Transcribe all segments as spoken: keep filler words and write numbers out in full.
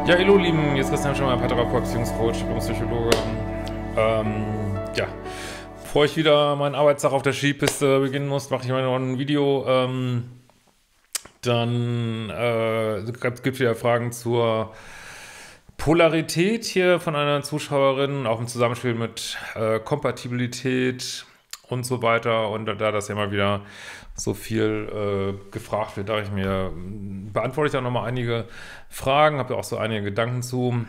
Ja, hallo Lieben, hier ist Christian Schemmer, Paartherapeut, Beziehungscoach, Psychologe. Ähm, ja, bevor ich wieder meinen Arbeitstag auf der Skipiste beginnen muss, mache ich mal noch ein Video. Ähm, dann äh, gibt es wieder Fragen zur Polarität hier von einer Zuschauerin, auch im Zusammenspiel mit äh, Kompatibilität und so weiter. Und da, da das ja immer wieder so viel äh, gefragt wird, dachte ich mir, beantworte ich da nochmal einige Fragen, habe ja auch so einige Gedanken zu.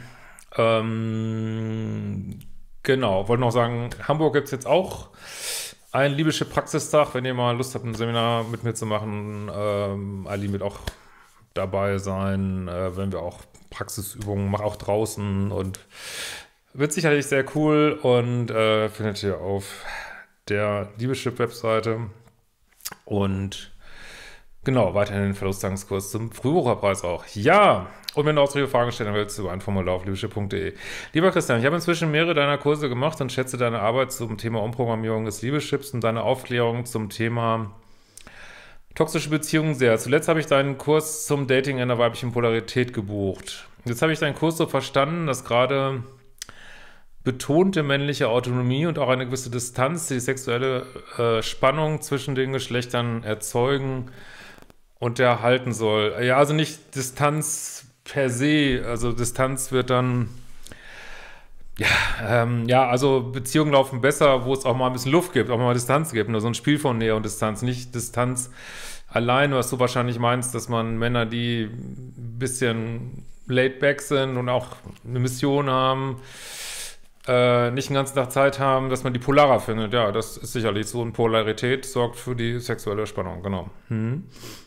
Ähm, genau, wollte noch sagen, Hamburg gibt es jetzt auch einen Liebeschip-Praxistag, wenn ihr mal Lust habt, ein Seminar mit mir zu machen. Ähm, Ali wird auch dabei sein, äh, wenn wir auch Praxisübungen machen, auch draußen, und wird sicherlich sehr cool und äh, findet ihr auf der Liebeschip-Webseite. Und genau, weiterhin den Verlustangskurs zum Frühbucherpreis auch. Ja, und wenn du auch solche Fragen stellen willst, über ein Formular auf liebeschip punkt de. Lieber Christian, ich habe inzwischen mehrere deiner Kurse gemacht und schätze deine Arbeit zum Thema Umprogrammierung des Liebeschips und deine Aufklärung zum Thema toxische Beziehungen sehr. Zuletzt habe ich deinen Kurs zum Dating in der weiblichen Polarität gebucht. Jetzt habe ich deinen Kurs so verstanden, dass gerade betonte männliche Autonomie und auch eine gewisse Distanz, die sexuelle äh, Spannung zwischen den Geschlechtern erzeugen und erhalten soll. Ja, also nicht Distanz per se, also Distanz wird dann, ja, ähm, ja, also Beziehungen laufen besser, wo es auch mal ein bisschen Luft gibt, auch mal Distanz gibt, nur so ein Spiel von Nähe und Distanz, nicht Distanz allein, was du wahrscheinlich meinst, dass man Männer, die ein bisschen laid back sind und auch eine Mission haben, Äh, nicht den ganzen Tag Zeit haben, dass man die polarer findet. Ja, das ist sicherlich so. Und Polarität sorgt für die sexuelle Spannung, genau. Hm.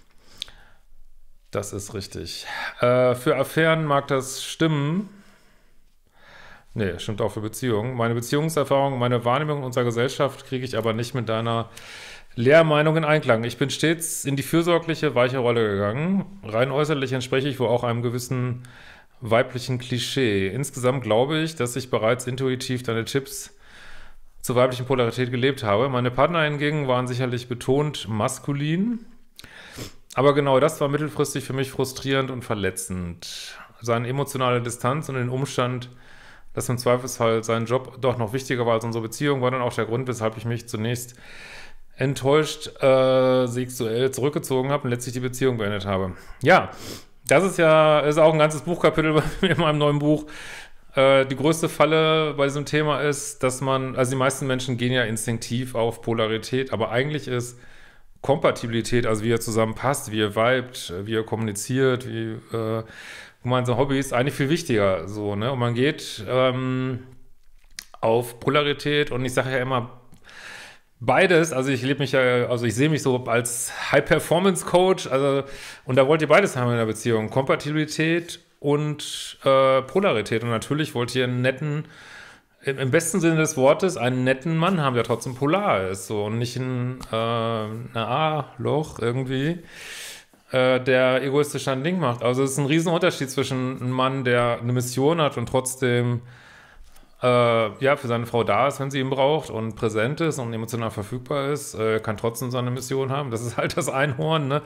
Das ist richtig. Äh, für Affären mag das stimmen. Nee, stimmt auch für Beziehungen. Meine Beziehungserfahrung, meine Wahrnehmung unserer Gesellschaft kriege ich aber nicht mit deiner Lehrmeinung in Einklang. Ich bin stets in die fürsorgliche, weiche Rolle gegangen. Rein äußerlich entspreche ich wohl auch einem gewissen weiblichen Klischee. Insgesamt glaube ich, dass ich bereits intuitiv deine Tipps zur weiblichen Polarität gelebt habe. Meine Partner hingegen waren sicherlich betont maskulin, aber genau das war mittelfristig für mich frustrierend und verletzend. Seine emotionale Distanz und den Umstand, dass im Zweifelsfall sein Job doch noch wichtiger war als unsere Beziehung, war dann auch der Grund, weshalb ich mich zunächst enttäuscht äh, sexuell zurückgezogen habe und letztlich die Beziehung beendet habe. Ja, das ist ja ist auch ein ganzes Buchkapitel in meinem neuen Buch. Äh, die größte Falle bei diesem Thema ist, dass man, also die meisten Menschen gehen ja instinktiv auf Polarität, aber eigentlich ist Kompatibilität, also wie ihr zusammen passt, wie ihr vibet, wie ihr kommuniziert, wie äh, gemeinsame Hobbys, eigentlich viel wichtiger. So, ne? Und man geht ähm, auf Polarität, und ich sage ja immer, beides, also ich lebe mich ja, also ich sehe mich so als High-Performance-Coach, also, und da wollt ihr beides haben in der Beziehung, Kompatibilität und äh, Polarität. Und natürlich wollt ihr einen netten, im, im besten Sinne des Wortes, einen netten Mann haben, der trotzdem polar ist, so, und nicht ein, äh, ein A-Loch irgendwie, äh, der egoistisch ein Ding macht. Also es ist ein Riesenunterschied zwischen einem Mann, der eine Mission hat und trotzdem Äh, ja, für seine Frau da ist, wenn sie ihn braucht, und präsent ist und emotional verfügbar ist, äh, kann trotzdem seine Mission haben. Das ist halt das Einhorn, ne?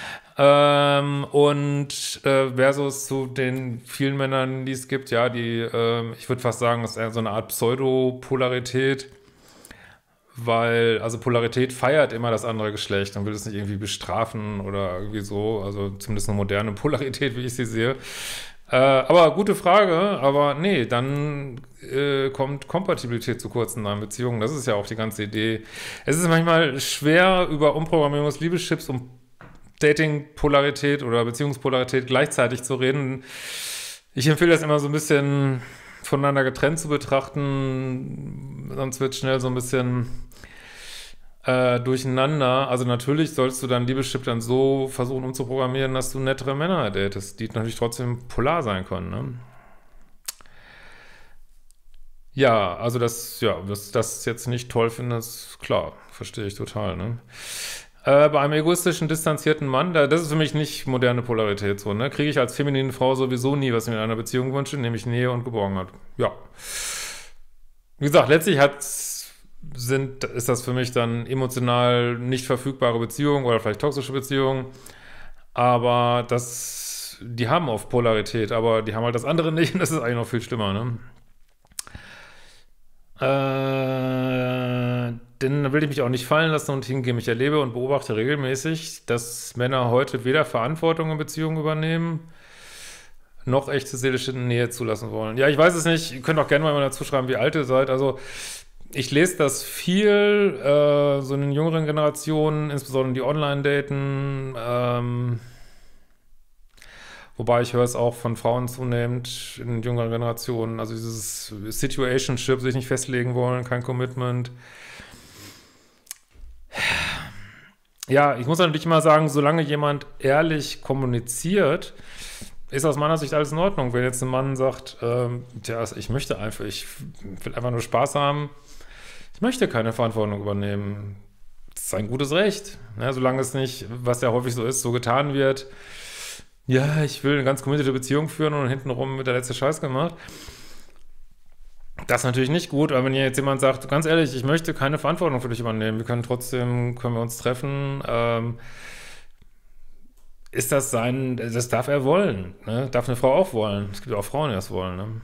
Ähm, und äh, versus zu den vielen Männern, die es gibt, ja, die, äh, ich würde fast sagen, das ist eher so eine Art Pseudopolarität, weil, also Polarität feiert immer das andere Geschlecht und will es nicht irgendwie bestrafen oder irgendwie so, also zumindest eine moderne Polarität, wie ich sie sehe. Äh, aber gute Frage, aber nee, dann äh, kommt Kompatibilität zu kurz in einer Beziehung. Das ist ja auch die ganze Idee. Es ist manchmal schwer, über Umprogrammierung des Liebeschips und Dating-Polarität oder Beziehungspolarität gleichzeitig zu reden. Ich empfehle das immer so ein bisschen voneinander getrennt zu betrachten, sonst wird schnell so ein bisschen Äh, durcheinander. Also natürlich sollst du dein Liebeschip dann so versuchen umzuprogrammieren, dass du nettere Männer datest, die natürlich trotzdem polar sein können, ne? Ja, also das, ja, dass das jetzt nicht toll findest, klar, verstehe ich total, ne? Äh, bei einem egoistischen, distanzierten Mann, da, das ist für mich nicht moderne Polarität, so, ne? Kriege ich als feminine Frau sowieso nie, was ich mir in einer Beziehung wünsche, nämlich Nähe und Geborgenheit. Ja. Wie gesagt, letztlich hat's sind, ist das für mich dann emotional nicht verfügbare Beziehung oder vielleicht toxische Beziehung. Aber das die haben oft Polarität, aber die haben halt das andere nicht und das ist eigentlich noch viel schlimmer, ne? Äh, denn will ich mich auch nicht fallen lassen und hingehen. Ich erlebe und beobachte regelmäßig, dass Männer heute weder Verantwortung in Beziehungen übernehmen, noch echte seelische Nähe zulassen wollen. Ja, ich weiß es nicht. Ihr könnt auch gerne mal dazu schreiben, wie alt ihr seid. Also ich lese das viel, äh, so in den jüngeren Generationen, insbesondere die Online-Daten, ähm, wobei ich höre es auch von Frauen zunehmend in den jüngeren Generationen, also dieses Situationship, sich nicht festlegen wollen, kein Commitment. Ja, ich muss natürlich immer sagen, solange jemand ehrlich kommuniziert, ist aus meiner Sicht alles in Ordnung. Wenn jetzt ein Mann sagt, ähm, tja, ich möchte einfach, ich will einfach nur Spaß haben, ich möchte keine Verantwortung übernehmen. Das ist ein gutes Recht, ne? Solange es nicht, was ja häufig so ist, so getan wird, ja, ich will eine ganz committed Beziehung führen und hintenrum wird der letzte Scheiß gemacht. Das ist natürlich nicht gut, aber wenn jetzt jemand sagt, ganz ehrlich, ich möchte keine Verantwortung für dich übernehmen, wir können trotzdem, können wir uns treffen, ähm, ist das sein, das darf er wollen, ne? Darf eine Frau auch wollen. Es gibt auch Frauen, die das wollen, ne?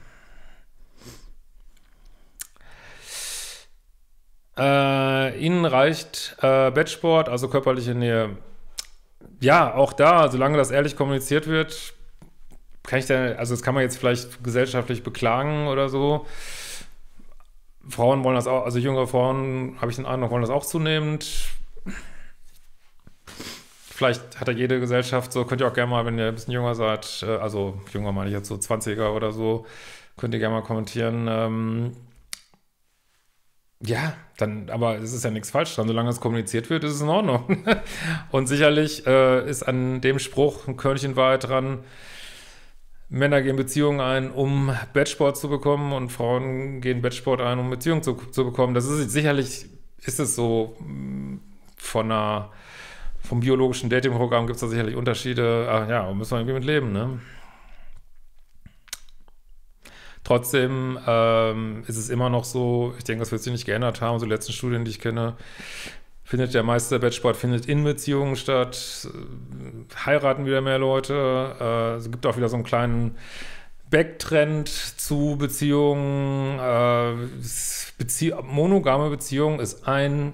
Äh, ihnen reicht äh, Bettsport, also körperliche Nähe. Ja, auch da, solange das ehrlich kommuniziert wird, kann ich da, also das kann man jetzt vielleicht gesellschaftlich beklagen oder so. Frauen wollen das auch, also jüngere Frauen, habe ich den Eindruck, wollen das auch zunehmend. Vielleicht hat ja jede Gesellschaft so, könnt ihr auch gerne mal, wenn ihr ein bisschen jünger seid, äh, also jünger meine ich jetzt so zwanziger oder so, könnt ihr gerne mal kommentieren. Ähm, ja, dann, aber es ist ja nichts falsch dran, solange es kommuniziert wird, ist es in Ordnung. Und sicherlich äh, ist an dem Spruch ein Körnchen Wahrheit dran, Männer gehen Beziehungen ein, um Bettsport zu bekommen und Frauen gehen Bettsport ein, um Beziehungen zu, zu bekommen. Das ist sicherlich, ist es so von einer, vom biologischen Dating-Programm gibt es da sicherlich Unterschiede. Ach ja, müssen wir irgendwie mit leben, ne? Trotzdem ähm, ist es immer noch so, ich denke, das wird sich nicht geändert haben, so die letzten Studien, die ich kenne, findet der meiste Bettsport findet in Beziehungen statt, heiraten wieder mehr Leute, äh, es gibt auch wieder so einen kleinen Backtrend zu Beziehungen, äh, Bezie monogame Beziehung ist ein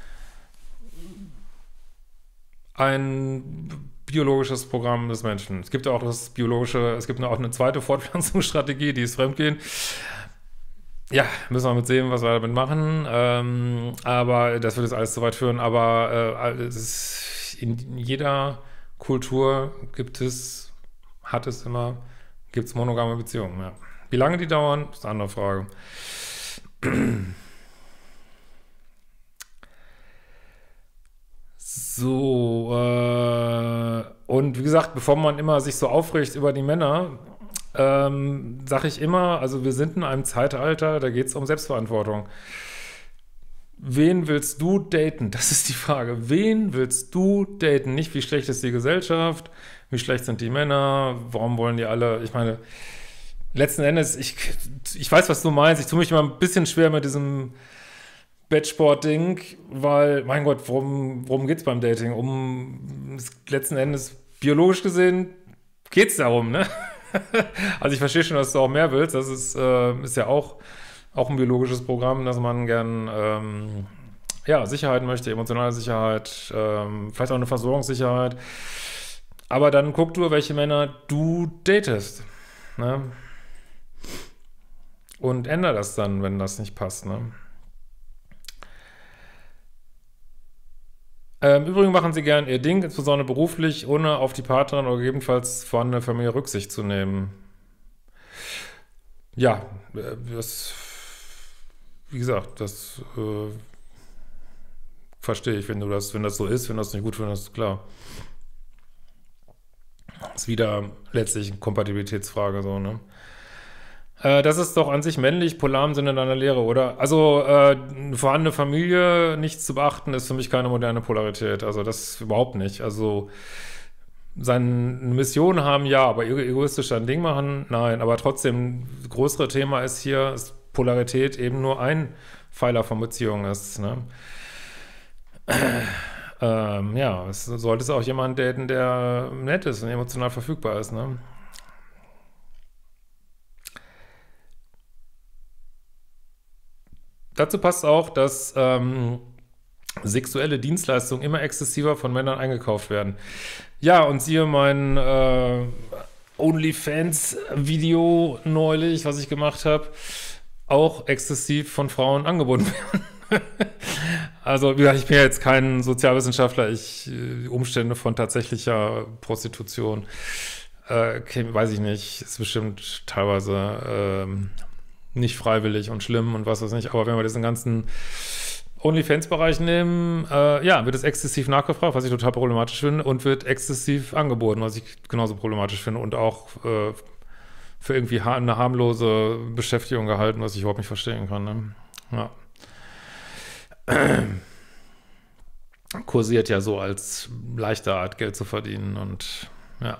ein biologisches Programm des Menschen. Es gibt auch das biologische, es gibt auch eine zweite Fortpflanzungsstrategie, die ist Fremdgehen. Ja, müssen wir mit sehen, was wir damit machen. Ähm, aber das würde jetzt alles zu weit führen. Aber äh, es ist in jeder Kultur gibt es, hat es immer, gibt es monogame Beziehungen. Ja. Wie lange die dauern, ist eine andere Frage. So, äh, und wie gesagt, bevor man immer sich so aufregt über die Männer, ähm, sage ich immer, also wir sind in einem Zeitalter, da geht es um Selbstverantwortung. Wen willst du daten? Das ist die Frage. Wen willst du daten? Nicht, wie schlecht ist die Gesellschaft, wie schlecht sind die Männer, warum wollen die alle, ich meine, letzten Endes, ich, ich weiß, was du meinst, ich tue mich immer ein bisschen schwer mit diesem Bettsport-Ding, weil, mein Gott, worum, worum geht es beim Dating? Um, letzten Endes, biologisch gesehen, geht es darum, ne? Also ich verstehe schon, dass du auch mehr willst. Das ist, äh, ist ja auch, auch ein biologisches Programm, dass man gern ähm, ja, Sicherheit möchte, emotionale Sicherheit, ähm, vielleicht auch eine Versorgungssicherheit. Aber dann guck du, welche Männer du datest, ne? Und änder das dann, wenn das nicht passt, ne? Im Übrigen machen sie gern ihr Ding, insbesondere beruflich, ohne auf die Partnerin oder gegebenenfalls vorhandene Familie Rücksicht zu nehmen. Ja, das, wie gesagt, das äh, verstehe ich, wenn du das, wenn das so ist, wenn das nicht gut findest, klar. Das ist wieder letztlich eine Kompatibilitätsfrage, so, ne? Das ist doch an sich männlich, polar im Sinne deiner Lehre, oder? Also, äh, eine vorhandene Familie nicht zu beachten, ist für mich keine moderne Polarität. Also, das überhaupt nicht. Also, seine Mission haben, ja, aber egoistisch ein Ding machen, nein. Aber trotzdem, das größere Thema ist hier, dass Polarität eben nur ein Pfeiler von Beziehungen ist, ne? ähm, ja, es sollte es auch jemand daten, der nett ist und emotional verfügbar ist, ne? Dazu passt auch, dass ähm, sexuelle Dienstleistungen immer exzessiver von Männern eingekauft werden. Ja, und siehe mein äh, OnlyFans-Video neulich, was ich gemacht habe, auch exzessiv von Frauen angeboten werden. Also, wie gesagt, ich bin ja jetzt kein Sozialwissenschaftler, ich äh, die Umstände von tatsächlicher Prostitution, äh, kenn- weiß ich nicht, ist bestimmt teilweise ähm, nicht freiwillig und schlimm und was weiß nicht, aber wenn wir diesen ganzen OnlyFans-Bereich nehmen, äh, ja, wird es exzessiv nachgefragt, was ich total problematisch finde, und wird exzessiv angeboten, was ich genauso problematisch finde und auch äh, für irgendwie ha eine harmlose Beschäftigung gehalten, was ich überhaupt nicht verstehen kann. Ne? Ja. Kursiert ja so als leichte Art, Geld zu verdienen und ja.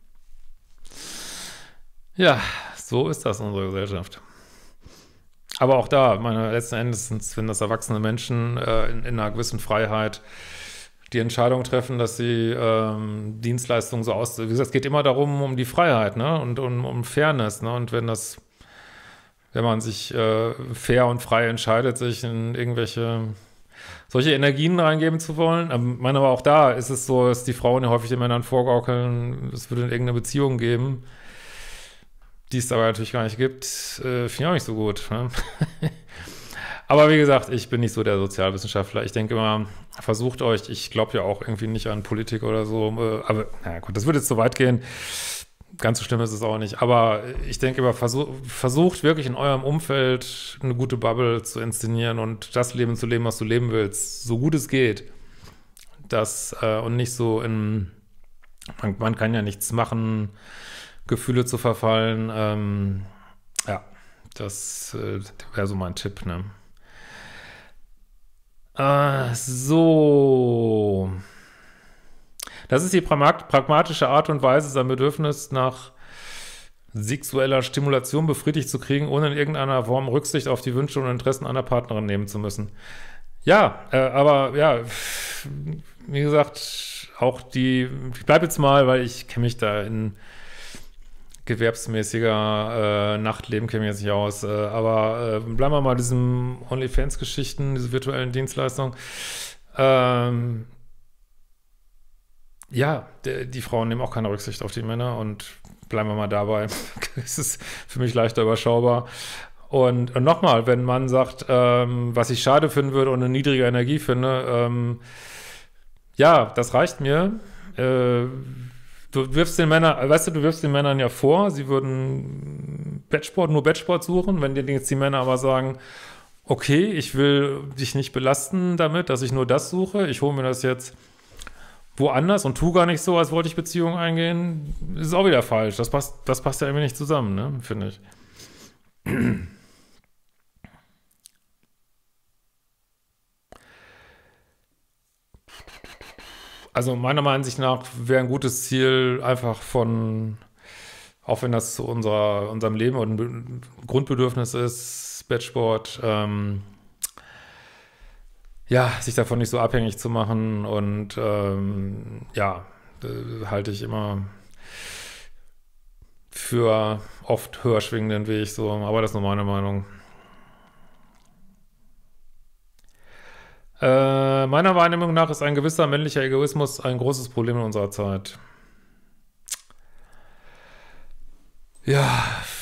Ja, so ist das in unserer Gesellschaft. Aber auch da, meine, letzten Endes sind sind das erwachsene Menschen äh, in, in einer gewissen Freiheit die Entscheidung treffen, dass sie ähm, Dienstleistungen so aus... Wie gesagt, es geht immer darum, um die Freiheit, ne? Und um, um Fairness, ne? Und wenn das, wenn man sich äh, fair und frei entscheidet, sich in irgendwelche solche Energien reingeben zu wollen. Ähm, Ich meine, aber auch da ist es so, dass die Frauen ja häufig den Männern vorgaukeln, es würde irgendeine Beziehung geben, die es aber natürlich gar nicht gibt, äh, finde ich auch nicht so gut. Ne? Aber wie gesagt, ich bin nicht so der Sozialwissenschaftler. Ich denke immer, versucht euch, ich glaube ja auch irgendwie nicht an Politik oder so, äh, aber na gut, das würde jetzt zu weit gehen. Ganz so schlimm ist es auch nicht. Aber ich denke immer, versuch, versucht wirklich in eurem Umfeld eine gute Bubble zu inszenieren und das Leben zu leben, was du leben willst, so gut es geht. Das, äh, und nicht so in, man, man kann ja nichts machen, Gefühle zu verfallen. Ähm, ja, das äh, wäre so mein Tipp, ne? Äh, so. Das ist die pragmat pragmatische Art und Weise, sein Bedürfnis nach sexueller Stimulation befriedigt zu kriegen, ohne in irgendeiner Form Rücksicht auf die Wünsche und Interessen einer Partnerin nehmen zu müssen. Ja, äh, aber ja, wie gesagt, auch die, ich bleibe jetzt mal, weil ich kenne mich da in gewerbsmäßiger äh, Nachtleben kenne ich jetzt nicht aus, äh, aber äh, bleiben wir mal diesem OnlyFans-Geschichten, diese virtuellen Dienstleistungen. Ähm, ja, der, die Frauen nehmen auch keine Rücksicht auf die Männer und bleiben wir mal dabei. Es ist für mich leichter überschaubar. Und, und nochmal, wenn man sagt, ähm, was ich schade finden würde und eine niedrige Energie finde, ähm, ja, das reicht mir. Äh, du wirfst den Männern, weißt du, du wirfst den Männern ja vor, sie würden Bettsport, nur Bettsport suchen. Wenn dir jetzt die Männer aber sagen, okay, ich will dich nicht belasten damit, dass ich nur das suche, ich hole mir das jetzt woanders und tu gar nicht so, als wollte ich Beziehungen eingehen, ist auch wieder falsch. Das passt, das passt ja irgendwie nicht zusammen, ne, finde ich. Also meiner Meinung nach wäre ein gutes Ziel einfach von, auch wenn das zu unserer, unserem Leben und ein Be- Grundbedürfnis ist, Bettsport, ähm, ja, sich davon nicht so abhängig zu machen und ähm, ja, äh, halte ich immer für oft höher schwingenden Weg so, aber das ist nur meine Meinung. Äh, meiner Wahrnehmung nach ist ein gewisser männlicher Egoismus ein großes Problem in unserer Zeit. Ja,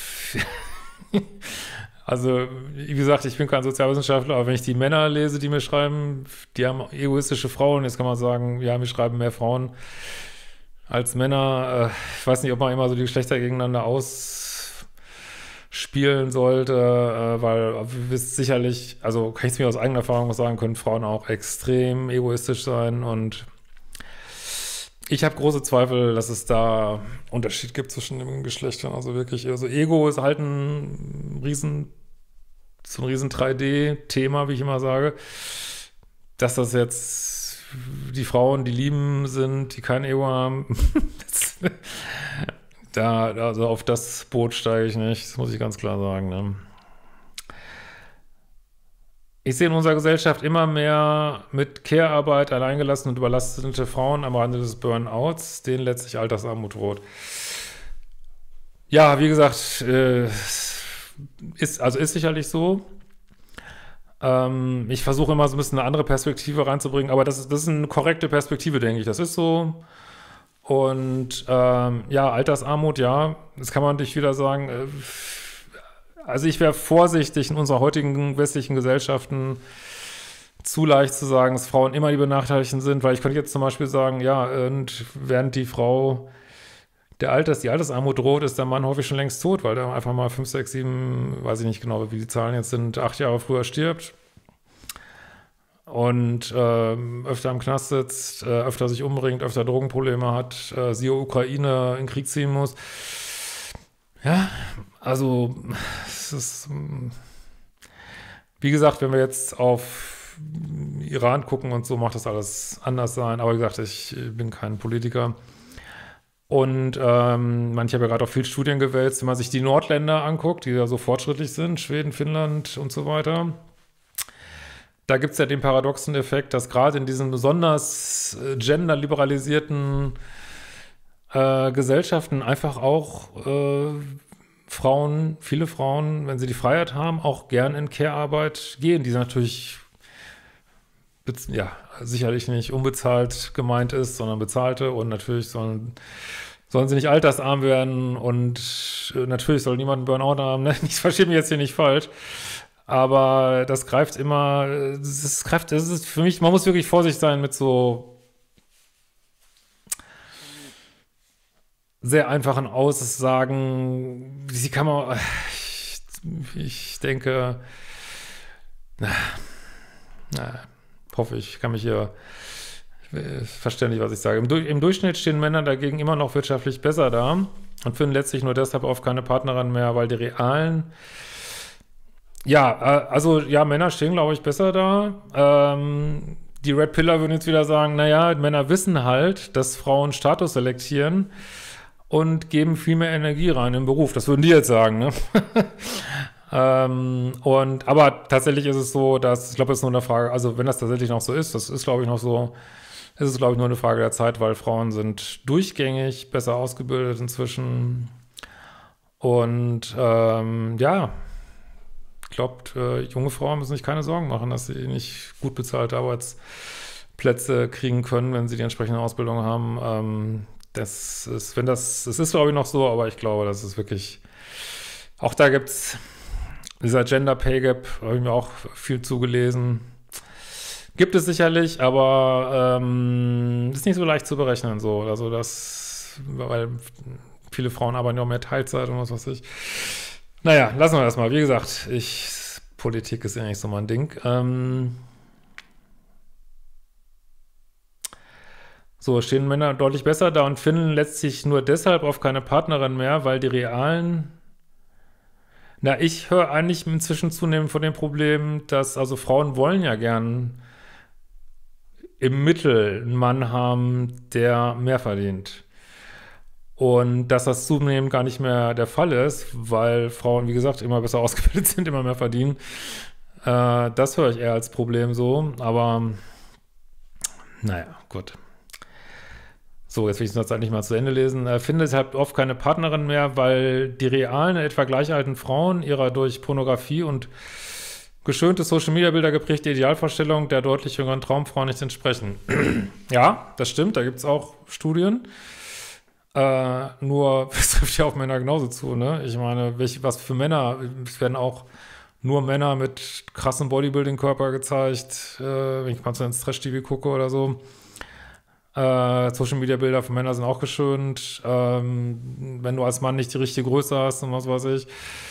also wie gesagt, ich bin kein Sozialwissenschaftler, aber wenn ich die Männer lese, die mir schreiben, die haben egoistische Frauen, jetzt kann man sagen, ja, mir schreiben mehr Frauen als Männer. Äh, ich weiß nicht, ob man immer so die Geschlechter gegeneinander ausspielen sollte, äh, weil ihr wisst sicherlich, also kann ich es mir aus eigener Erfahrung sagen, können Frauen auch extrem egoistisch sein und ich habe große Zweifel, dass es da Unterschied gibt zwischen den Geschlechtern. Also wirklich, also Ego ist halt ein riesen, so ein riesen drei D-Thema, wie ich immer sage. Dass das jetzt die Frauen, die lieben sind, die kein Ego haben, das, da, also auf das Boot steige ich nicht, das muss ich ganz klar sagen. Ne? Ich sehe in unserer Gesellschaft immer mehr mit Care-Arbeit alleingelassene und überlastete Frauen am Rande des Burnouts, denen letztlich Altersarmut droht. Ja, wie gesagt, äh, ist, also ist sicherlich so. Ähm, ich versuche immer so ein bisschen eine andere Perspektive reinzubringen, aber das ist, das ist eine korrekte Perspektive, denke ich. Das ist so. Und ähm, ja, Altersarmut, ja, das kann man natürlich wieder sagen. Äh, also ich wäre vorsichtig in unserer heutigen westlichen Gesellschaften zu leicht zu sagen, dass Frauen immer die Benachteiligten sind, weil ich könnte jetzt zum Beispiel sagen, ja, und während die Frau der Alters, die Altersarmut droht, ist der Mann häufig schon längst tot, weil der einfach mal fünf, sechs, sieben, weiß ich nicht genau, wie die Zahlen jetzt sind, acht Jahre früher stirbt und ähm, öfter im Knast sitzt, äh, öfter sich umbringt, öfter Drogenprobleme hat, äh, siehe Ukraine, in den Krieg ziehen muss. Ja, also es ist, wie gesagt, wenn wir jetzt auf Iran gucken und so, macht das alles anders sein. Aber wie gesagt, ich bin kein Politiker. Und ähm, manche haben ja gerade auch viel Studien gewälzt, wenn man sich die Nordländer anguckt, die ja so fortschrittlich sind, Schweden, Finnland und so weiter. Da gibt es ja den paradoxen Effekt, dass gerade in diesen besonders äh, genderliberalisierten äh, Gesellschaften einfach auch äh, Frauen, viele Frauen, wenn sie die Freiheit haben, auch gern in Care-Arbeit gehen, die natürlich ja, sicherlich nicht unbezahlt gemeint ist, sondern bezahlte und natürlich sollen, sollen sie nicht altersarm werden und äh, natürlich soll niemand einen Burnout haben, ne? Ich verstehe mich jetzt hier nicht falsch, aber das greift immer, das ist, greift, das ist für mich, man muss wirklich vorsichtig sein mit so sehr einfachen Aussagen, wie kann man, ich, ich denke, na, na, hoffe ich, kann mich hier verständlich, was ich sage. Im, du Im Durchschnitt stehen Männer dagegen immer noch wirtschaftlich besser da und finden letztlich nur deshalb oft keine Partnerin mehr, weil die realen, ja, also ja, Männer stehen, glaube ich, besser da. Ähm, die Red Pillar würden jetzt wieder sagen, naja, Männer wissen halt, dass Frauen Status selektieren und geben viel mehr Energie rein im Beruf. Das würden die jetzt sagen, ne? ähm, und, aber tatsächlich ist es so, dass, ich glaube, es ist nur eine Frage, also wenn das tatsächlich noch so ist, das ist, glaube ich, noch so, ist es, glaube ich, nur eine Frage der Zeit, weil Frauen sind durchgängig besser ausgebildet inzwischen. Und ähm, ja, ich glaube, äh, junge Frauen müssen sich keine Sorgen machen, dass sie nicht gut bezahlte Arbeitsplätze kriegen können, wenn sie die entsprechende Ausbildung haben. Ähm, das ist, wenn das, das ist, glaube ich, noch so, aber ich glaube, das ist wirklich, auch da gibt es dieser Gender Pay Gap, habe ich mir auch viel zugelesen. Gibt es sicherlich, aber ähm, ist nicht so leicht zu berechnen, so. Also das, weil viele Frauen arbeiten ja auch mehr Teilzeit und was weiß ich. Naja, lassen wir das mal. Wie gesagt, ich, Politik ist ja nicht so mein Ding. Ähm, so, stehen Männer deutlich besser da und finden letztlich nur deshalb auf keine Partnerin mehr, weil die realen, na, ich höre eigentlich inzwischen zunehmend von dem Problem, dass, also Frauen wollen ja gern im Mittel einen Mann haben, der mehr verdient. Und dass das zunehmend gar nicht mehr der Fall ist, weil Frauen, wie gesagt, immer besser ausgebildet sind, immer mehr verdienen. Äh, das höre ich eher als Problem so, aber naja, gut. So, jetzt will ich das eigentlich mal zu Ende lesen. Er findet halt oft keine Partnerin mehr, weil die realen, etwa gleich alten Frauen ihrer durch Pornografie und geschönte Social-Media-Bilder geprägte Idealvorstellung der deutlich jüngeren Traumfrauen nicht entsprechen. Ja, das stimmt, da gibt es auch Studien. Äh, nur, das trifft ja auf Männer genauso zu, ne? Ich meine, welche, was für Männer, es werden auch nur Männer mit krassem Bodybuilding-Körper gezeigt, äh, wenn ich mal so ins Trash-T V gucke oder so. Äh, Social-Media-Bilder von Männern sind auch geschönt. Ähm, wenn du als Mann nicht die richtige Größe hast und was weiß ich.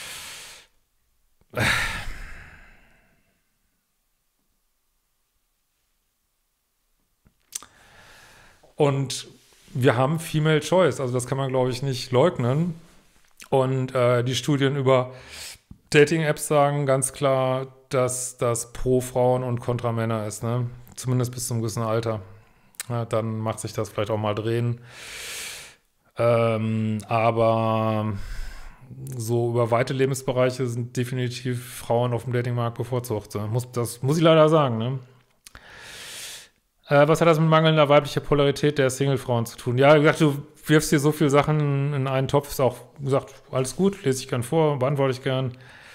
Und wir haben Female Choice, also das kann man, glaube ich, nicht leugnen. Und äh, die Studien über Dating-Apps sagen ganz klar, dass das pro Frauen und kontra Männer ist, ne? Zumindest bis zum gewissen Alter. Ja, dann macht sich das vielleicht auch mal drehen. Ähm, aber so über weite Lebensbereiche sind definitiv Frauen auf dem Datingmarkt bevorzugt. So. Muss, das muss ich leider sagen, ne? Äh, was hat das mit mangelnder weiblicher Polarität der Single-Frauen zu tun? Ja, wie gesagt, du wirfst hier so viele Sachen in einen Topf, ist auch gesagt, alles gut, lese ich gern vor, beantworte ich gern.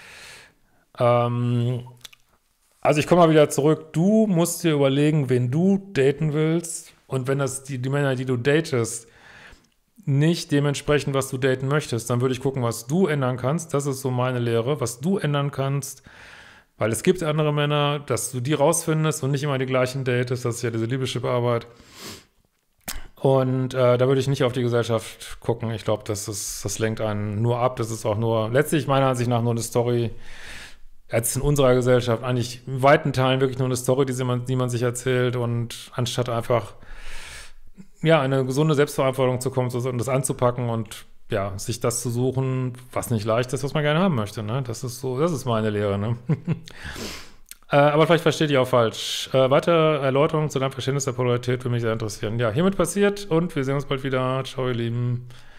Ähm, also ich komme mal wieder zurück, du musst dir überlegen, wen du daten willst, und wenn das die, die Männer, die du datest, nicht dementsprechend, was du daten möchtest, dann würde ich gucken, was du ändern kannst. Das ist so meine Lehre, was du ändern kannst, weil es gibt andere Männer, dass du die rausfindest und nicht immer die gleichen datest. Das ist ja diese Liebeschip-Arbeit. Und äh, da würde ich nicht auf die Gesellschaft gucken. Ich glaube, das ist, das lenkt einen nur ab. Das ist auch nur, letztlich meiner Ansicht nach nur eine Story. Jetzt in unserer Gesellschaft eigentlich in weiten Teilen wirklich nur eine Story, die man, die man sich erzählt, und anstatt einfach ja, eine gesunde Selbstverantwortung zu kommen und das anzupacken und ja, sich das zu suchen, was nicht leicht ist, was man gerne haben möchte, ne? Das ist so, das ist meine Lehre, ne? äh, aber vielleicht versteht ihr auch falsch. Äh, weitere Erläuterungen zu deinem Verständnis der Polarität würde mich sehr interessieren. Ja, hiermit passiert, und wir sehen uns bald wieder. Ciao, ihr Lieben.